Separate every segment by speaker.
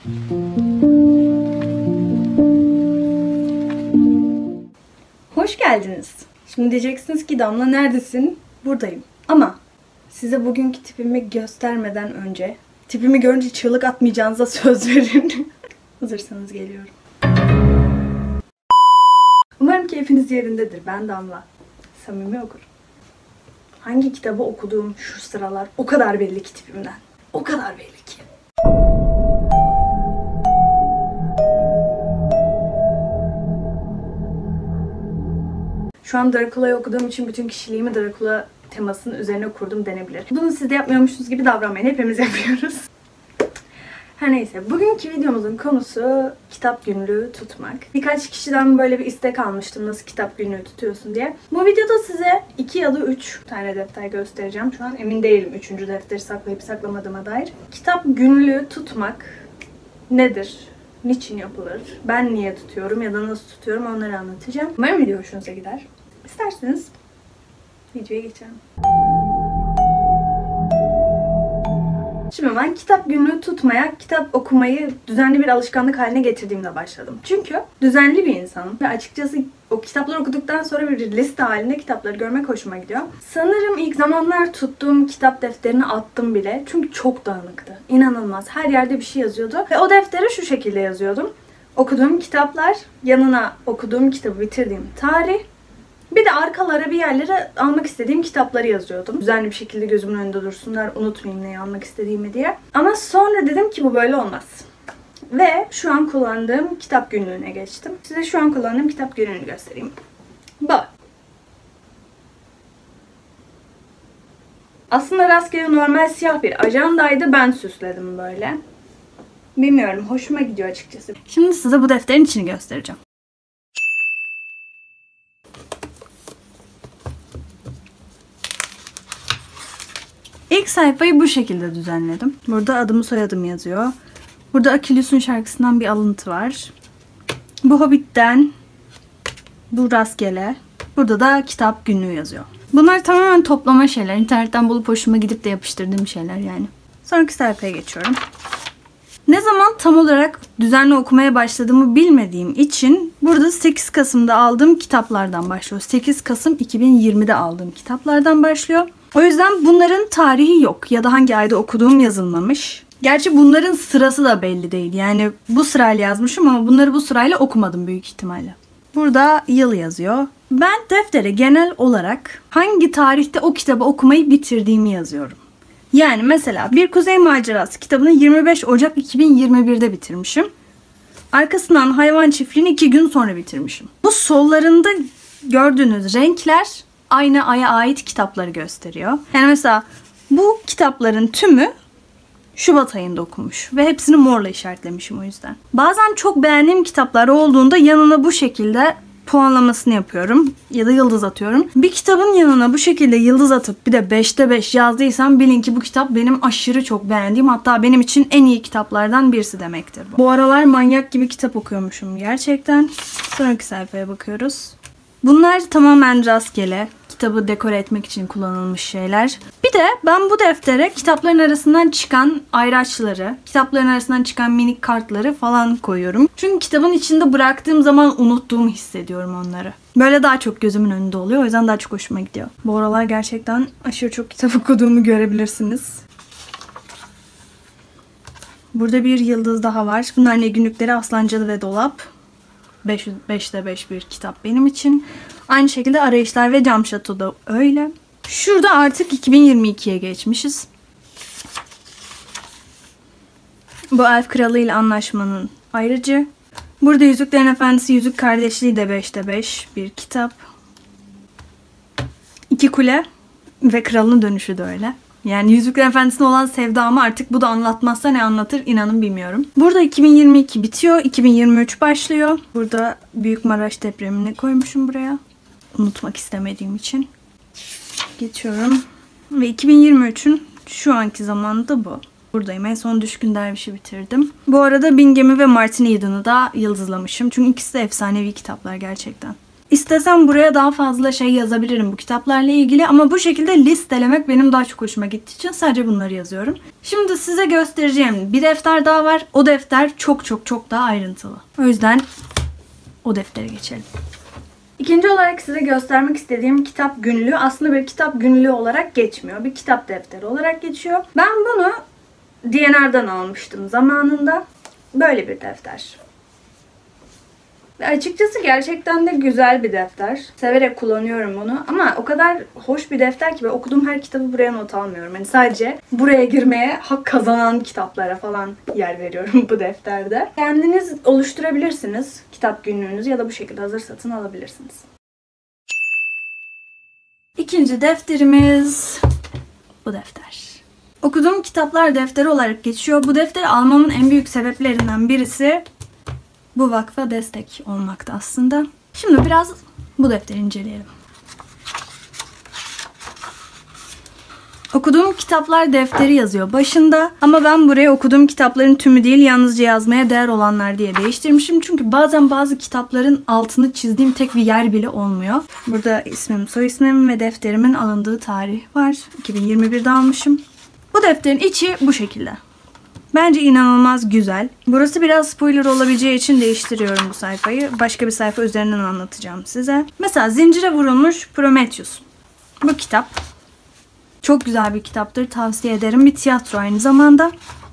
Speaker 1: Hoş geldiniz. Şimdi diyeceksiniz ki Damla neredesin? Buradayım. Ama size bugünkü tipimi göstermeden önce tipimi görünce çığlık atmayacağınıza söz verin. Hazırsanız geliyorum. Umarım keyfiniz yerindedir. Ben Damla. Samimi okurum. Hangi kitabı okuduğum şu sıralar o kadar belli ki tipimden. O kadar belli ki. Şu an Dracula'yı okuduğum için bütün kişiliğimi Dracula temasının üzerine kurdum denebilir. Bunu siz de yapmıyormuşsunuz gibi davranmayın. Hepimiz yapıyoruz. Her neyse. Bugünkü videomuzun konusu kitap günlüğü tutmak. Birkaç kişiden böyle bir istek almıştım nasıl kitap günlüğü tutuyorsun diye. Bu videoda size 2 ya da 3 tane defter göstereceğim. Şu an emin değilim 3. defteri saklayıp saklamadığıma dair. Kitap günlüğü tutmak nedir? Niçin yapılır? Ben niye tutuyorum ya da nasıl tutuyorum onları anlatacağım. Umarım video hoşunuza gider. İsterseniz videoya geçelim. Şimdi ben kitap günlüğü tutmaya, kitap okumayı düzenli bir alışkanlık haline getirdiğimde başladım. Çünkü düzenli bir insanım ve açıkçası o kitapları okuduktan sonra bir liste halinde kitapları görmek hoşuma gidiyor. Sanırım ilk zamanlar tuttuğum kitap defterini attım bile. Çünkü çok dağınıktı. İnanılmaz. Her yerde bir şey yazıyordu. Ve o deftere şu şekilde yazıyordum. Okuduğum kitaplar, yanına okuduğum kitabı bitirdiğim tarih, bir de arkalara bir yerlere almak istediğim kitapları yazıyordum. Düzenli bir şekilde gözümün önünde dursunlar, unutmayayım neyi almak istediğimi diye. Ama sonra dedim ki bu böyle olmaz. Ve şu an kullandığım kitap günlüğüne geçtim. Size şu an kullandığım kitap günlüğünü göstereyim. Bu. Aslında rastgele normal siyah bir ajandaydı. Ben süsledim böyle. Bilmiyorum, hoşuma gidiyor açıkçası. Şimdi size bu defterin içini göstereceğim. İlk sayfayı bu şekilde düzenledim. Burada adımı soyadımı yazıyor. Burada Akilus'un şarkısından bir alıntı var. Bu Hobbit'ten, bu rastgele. Burada da kitap günlüğü yazıyor. Bunlar tamamen toplama şeyler. İnternetten bulup hoşuma gidip de yapıştırdığım şeyler yani. Sonraki sayfaya geçiyorum. Ne zaman tam olarak düzenli okumaya başladığımı bilmediğim için burada 8 Kasım'da aldığım kitaplardan başlıyor. 8 Kasım 2020'de aldığım kitaplardan başlıyor. O yüzden bunların tarihi yok ya da hangi ayda okuduğum yazılmamış. Gerçi bunların sırası da belli değil. Yani bu sırayla yazmışım ama bunları bu sırayla okumadım büyük ihtimalle. Burada yıl yazıyor. Ben deftere genel olarak hangi tarihte o kitabı okumayı bitirdiğimi yazıyorum. Yani mesela Bir Kuzey Macerası kitabını 25 Ocak 2021'de bitirmişim. Arkasından Hayvan Çiftliği'ni 2 gün sonra bitirmişim. Bu sollarında gördüğünüz renkler aynı aya ait kitapları gösteriyor. Yani mesela bu kitapların tümü Şubat ayında okumuş ve hepsini morla işaretlemişim o yüzden. Bazen çok beğendiğim kitaplar olduğunda yanına bu şekilde puanlamasını yapıyorum ya da yıldız atıyorum. Bir kitabın yanına bu şekilde yıldız atıp bir de 5'te 5 yazdıysam bilin ki bu kitap benim aşırı çok beğendiğim, hatta benim için en iyi kitaplardan birisi demektir bu. Bu aralar manyak gibi kitap okuyormuşum gerçekten. Sonraki sayfaya bakıyoruz. Bunlar tamamen rastgele, kitabı dekore etmek için kullanılmış şeyler. Bir de ben bu deftere kitapların arasından çıkan ayraçları, kitapların arasından çıkan minik kartları falan koyuyorum. Çünkü kitabın içinde bıraktığım zaman unuttuğumu hissediyorum onları. Böyle daha çok gözümün önünde oluyor. O yüzden daha çok hoşuma gidiyor. Bu aralar gerçekten aşırı çok kitap okuduğumu görebilirsiniz. Burada bir yıldız daha var. Bunlar ne günlükleri? Aslancılı ve Dolap. 5'te 5 bir kitap benim için. Aynı şekilde Arayışlar ve Cam Şato da öyle. Şurada artık 2022'ye geçmişiz. Bu Elf Kralı ile Anlaşmanın ayrıcı. Burada Yüzüklerin Efendisi Yüzük Kardeşliği de 5'te 5 bir kitap. 2 Kule ve Kralın Dönüşü de öyle. Yani Yüzüklerin Efendisi'ne olan sevdamı artık bu da anlatmazsa ne anlatır inanın bilmiyorum. Burada 2022 bitiyor. 2023 başlıyor. Burada Büyük Maraş depremini koymuşum buraya. Unutmak istemediğim için. Geçiyorum. Ve 2023'ün şu anki zamanında bu. Buradayım. En son Düşkün Derviş'i bitirdim. Bu arada Bin Gemi ve Martin Eden'ı da yıldızlamışım. Çünkü ikisi de efsanevi kitaplar gerçekten. İstesem buraya daha fazla şey yazabilirim bu kitaplarla ilgili ama bu şekilde listelemek benim daha çok hoşuma gittiği için sadece bunları yazıyorum. Şimdi size göstereceğim bir defter daha var. O defter çok çok çok daha ayrıntılı. O yüzden o deftere geçelim. İkinci olarak size göstermek istediğim kitap günlüğü aslında bir kitap günlüğü olarak geçmiyor. Bir kitap defteri olarak geçiyor. Ben bunu D&R'dan almıştım zamanında. Böyle bir defter. Ve açıkçası gerçekten de güzel bir defter. Severek kullanıyorum bunu. Ama o kadar hoş bir defter ki ben okuduğum her kitabı buraya not almıyorum. Yani sadece buraya girmeye hak kazanan kitaplara falan yer veriyorum bu defterde. Kendiniz oluşturabilirsiniz kitap günlüğünüzü ya da bu şekilde hazır satın alabilirsiniz. İkinci defterimiz bu defter. Okuduğum kitaplar defteri olarak geçiyor. Bu defteri almamın en büyük sebeplerinden birisi bu vakfa destek olmakta aslında. Şimdi biraz bu defteri inceleyelim. Okuduğum kitaplar defteri yazıyor başında ama ben buraya okuduğum kitapların tümü değil yalnızca yazmaya değer olanlar diye değiştirmişim. Çünkü bazen bazı kitapların altını çizdiğim tek bir yer bile olmuyor. Burada ismim, soy ismim ve defterimin alındığı tarih var. 2021'de almışım. Bu defterin içi bu şekilde. Bence inanılmaz güzel. Burası biraz spoiler olabileceği için değiştiriyorum bu sayfayı. Başka bir sayfa üzerinden anlatacağım size. Mesela Zincire Vurulmuş Prometheus. Bu kitap çok güzel bir kitaptır. Tavsiye ederim. Bir tiyatro aynı zamanda.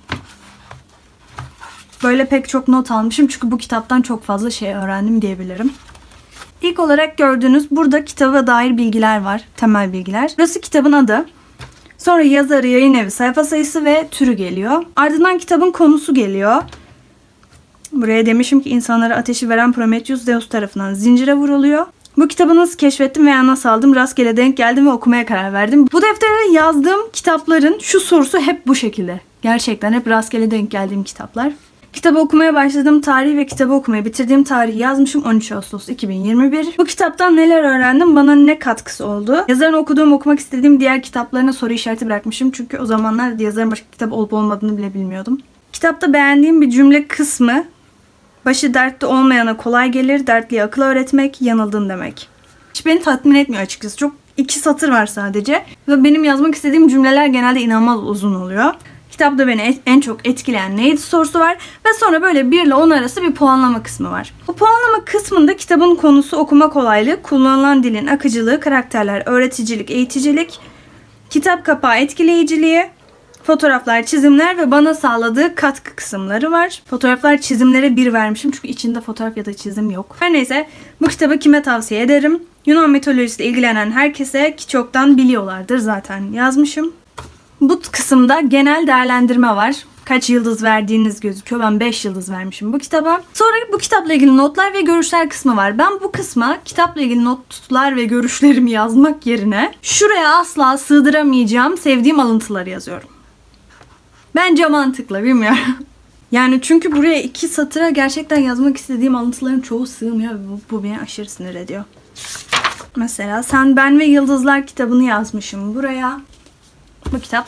Speaker 1: Böyle pek çok not almışım. Çünkü bu kitaptan çok fazla şey öğrendim diyebilirim. İlk olarak gördüğünüz burada kitaba dair bilgiler var. Temel bilgiler. Burası kitabın adı. Sonra yazarı, yayın evi, sayfa sayısı ve türü geliyor. Ardından kitabın konusu geliyor. Buraya demişim ki insanlara ateşi veren Prometheus Zeus tarafından zincire vuruluyor. Bu kitabı nasıl keşfettim veya nasıl aldım? Rastgele denk geldim ve okumaya karar verdim. Bu deftere yazdığım kitapların şu sorusu hep bu şekilde. Gerçekten hep rastgele denk geldiğim kitaplar. Kitabı okumaya başladığım tarih ve kitabı okumayı bitirdiğim tarihi yazmışım 13 Ağustos 2021. Bu kitaptan neler öğrendim? Bana ne katkısı oldu? Yazarın okumak istediğim diğer kitaplarına soru işareti bırakmışım. Çünkü o zamanlar yazarın başka kitap olup olmadığını bile bilmiyordum. Kitapta beğendiğim bir cümle kısmı başı dertte olmayana kolay gelir, dertliye akıl öğretmek, yanıldın demek. Hiç beni tatmin etmiyor açıkçası. Çok 2 satır var sadece. Ve benim yazmak istediğim cümleler genelde inanılmaz uzun oluyor. Kitapta beni en çok etkileyen neydi sorusu var. Ve sonra böyle 1 ile 10 arası bir puanlama kısmı var. Bu puanlama kısmında kitabın konusu okuma kolaylığı, kullanılan dilin akıcılığı, karakterler, öğreticilik, eğiticilik, kitap kapağı etkileyiciliği, fotoğraflar, çizimler ve bana sağladığı katkı kısımları var. Fotoğraflar, çizimlere 1 vermişim çünkü içinde fotoğraf ya da çizim yok. Her neyse bu kitabı kime tavsiye ederim? Yunan mitolojisiyle ilgilenen herkese ki çoktan biliyorlardır zaten yazmışım. Bu kısımda genel değerlendirme var. Kaç yıldız verdiğiniz gözüküyor. Ben 5 yıldız vermişim bu kitaba. Sonra bu kitapla ilgili notlar ve görüşler kısmı var. Ben bu kısma kitapla ilgili notlar ve görüşlerimi yazmak yerine şuraya asla sığdıramayacağım sevdiğim alıntıları yazıyorum. Bence mantıklı, bilmiyorum. Yani çünkü buraya 2 satıra gerçekten yazmak istediğim alıntıların çoğu sığmıyor ve bu beni aşırı sinir ediyor. Mesela Sen, Ben ve Yıldızlar kitabını yazmışım buraya. Bu kitap.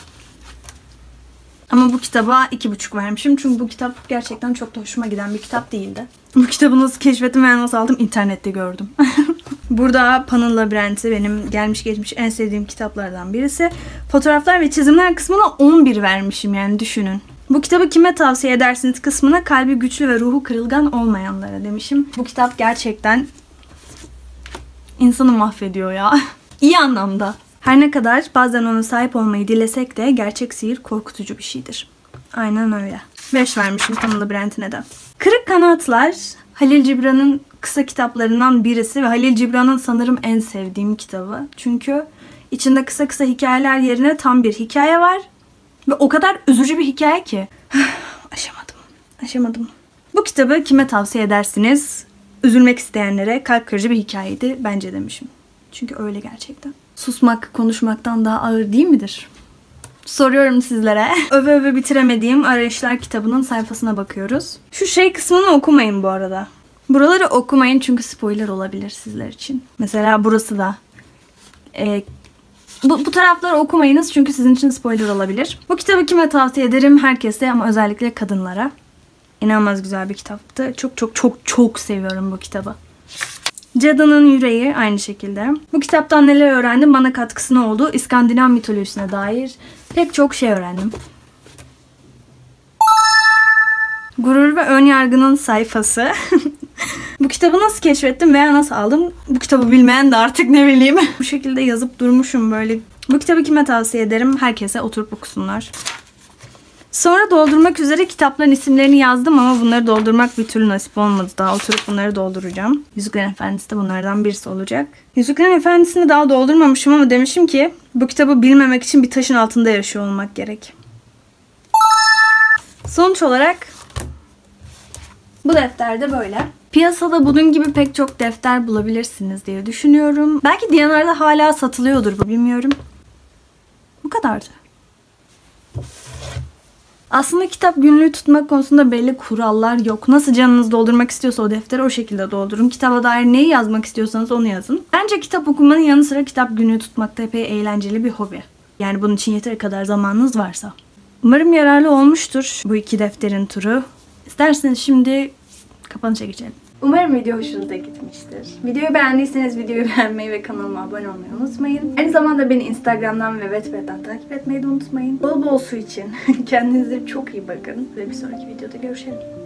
Speaker 1: Ama bu kitaba 2,5 vermişim. Çünkü bu kitap gerçekten çok da hoşuma giden bir kitap değildi. Bu kitabı nasıl keşfettim ve nasıl aldım? İnternette gördüm. Burada Pan'ın Labirenti benim gelmiş geçmiş en sevdiğim kitaplardan birisi. Fotoğraflar ve çizimler kısmına 11 vermişim, yani düşünün. Bu kitabı kime tavsiye edersiniz kısmına kalbi güçlü ve ruhu kırılgan olmayanlara demişim. Bu kitap gerçekten insanı mahvediyor ya. İyi anlamda. Her ne kadar bazen ona sahip olmayı dilesek de gerçek sihir korkutucu bir şeydir. Aynen öyle. 5 vermişim Pan'ın Labirentine de. Kırık Kanatlar Halil Cibran'ın kısa kitaplarından birisi ve Halil Cibran'ın sanırım en sevdiğim kitabı. Çünkü içinde kısa kısa hikayeler yerine tam bir hikaye var. Ve o kadar üzücü bir hikaye ki. Aşamadım. Bu kitabı kime tavsiye edersiniz? Üzülmek isteyenlere, kalp kırıcı bir hikayeydi bence demişim. Çünkü öyle gerçekten. Susmak konuşmaktan daha ağır değil midir? Soruyorum sizlere. Öve öve bitiremediğim Arayışlar kitabının sayfasına bakıyoruz. Şu şey kısmını okumayın bu arada. Buraları okumayın çünkü spoiler olabilir sizler için. Mesela burası da. Bu tarafları okumayınız çünkü sizin için spoiler olabilir. Bu kitabı kime tavsiye ederim? Herkese, ama özellikle kadınlara. İnanılmaz güzel bir kitaptı. Çok seviyorum bu kitabı. Cadının Yüreği aynı şekilde. Bu kitaptan neler öğrendim? Bana katkısı ne oldu? İskandinav mitolojisine dair pek çok şey öğrendim. Gurur ve Önyargının sayfası. Bu kitabı nasıl keşfettim veya nasıl aldım? Bu kitabı bilmeyen de artık ne bileyim. Bu şekilde yazıp durmuşum böyle. Bu kitabı kime tavsiye ederim? Herkese oturup okusunlar. Sonra doldurmak üzere kitapların isimlerini yazdım ama bunları doldurmak bir türlü nasip olmadı. Daha oturup bunları dolduracağım. Yüzüklerin Efendisi de bunlardan birisi olacak. Yüzüklerin Efendisi'ni daha doldurmamışım ama demişim ki bu kitabı bilmemek için bir taşın altında yaşıyor olmak gerek. Sonuç olarak bu defter de böyle. Piyasada bunun gibi pek çok defter bulabilirsiniz diye düşünüyorum. Belki D&R'da hala satılıyordur bu, bilmiyorum. Bu kadardı. Aslında kitap günlüğü tutmak konusunda belli kurallar yok. Nasıl canınız doldurmak istiyorsa o defteri o şekilde doldurun. Kitaba dair neyi yazmak istiyorsanız onu yazın. Bence kitap okumanın yanı sıra kitap günlüğü tutmak da epey eğlenceli bir hobi. Yani bunun için yeteri kadar zamanınız varsa. Umarım yararlı olmuştur bu iki defterin turu. İsterseniz şimdi kapanışa geçelim. Umarım video hoşunuza gitmiştir. Videoyu beğendiyseniz videoyu beğenmeyi ve kanalıma abone olmayı unutmayın. Aynı zamanda beni Instagram'dan ve Wattpad'den takip etmeyi de unutmayın. Bol bol su için. Kendinize çok iyi bakın. Ve bir sonraki videoda görüşelim.